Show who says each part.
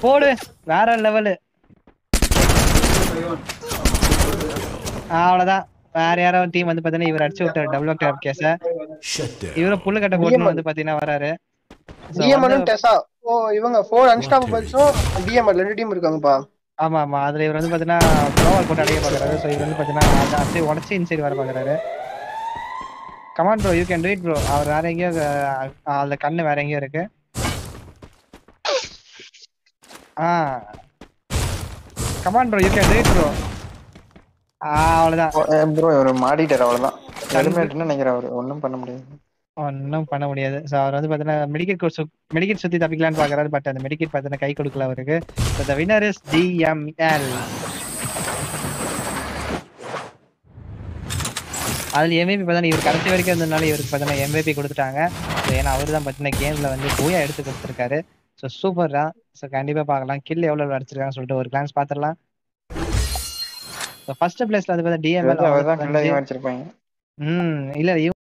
Speaker 1: போடு வேற லெவலு. அவ்வளவுதான். வேற யாரோ டீம் வந்து பாத்தீங்கன்னா இவர் அடிச்சு விட்டாரு டபுள் டேப் கேஸ. இவரும் புல்லு கட்ட போட்டு வந்து பாத்தீங்கன்னா வராரு.
Speaker 2: டிஎம்எல் டெசா. ஓ இவங்க 4 அன்ஸ்டாப்பபிள்ஸும் டிஎம்எல் 2 டீம் இருக்காங்கப்பா.
Speaker 1: ஆமா ஆமா. அதுல இவர் வந்து பாத்தீங்கன்னா க்ளோவர் போட்டு அடிக்க பாக்குறாரு. சோ இவர் வந்து பாத்தீங்கன்னா அதை அப்படியே உடச்சு இன்சைட் வர பாக்குறாரு. Come on bro, you can do it bro. அவர் வேற எங்கேயோ அந்த கண்ணு வேற எங்கேயோ இருக்கு. Come on bro, you can do it bro. அவ்வளவுதான்
Speaker 3: ப்ரோ இவர் மாடிட்டார். அவ்வளவுதான். ஹெல்மெட்னு நினைக்கிறேன். அவர் ஒன்றும் பண்ண முடியாது.
Speaker 1: ஒன்னும் பண்ண முடியாது. ஸோ அவர் வந்து பார்த்தீங்கன்னா மெடிக்கெட் சுற்றி தப்பிக்கலான்னு பார்க்குறாரு. பட் அந்த மெடிக்கெட் பார்த்தீங்கன்னா கை கொடுக்கல அவருக்கு. So the winner is DML. அதில் MVP பார்த்தீங்கன்னா இவர் கடைசி வரைக்கும் இருந்ததுனால இவருக்கு பார்த்தீங்கன்னா MVP கொடுத்துட்டாங்க. ஸோ ஏன்னா அவர் தான் பார்த்தீங்கன்னா கேமில் வந்து பூயா எடுத்து கொடுத்துருக்காரு. ஸோ சூப்பர் தான். ஸோ கண்டிப்பாக பார்க்கலாம் கில் எவ்வளோ அடிச்சிருக்காங்கன்னு சொல்லிட்டு ஒரு கிளான்ஸ் பார்த்துடலாம். ஸோ ஃபர்ஸ்ட் பிளேஸ்ல வந்து பார்த்தீங்கன்னா DML
Speaker 3: அவர் தான் கில் அதிகமாக அடிச்சிருப்பாங்க.
Speaker 1: இல்லை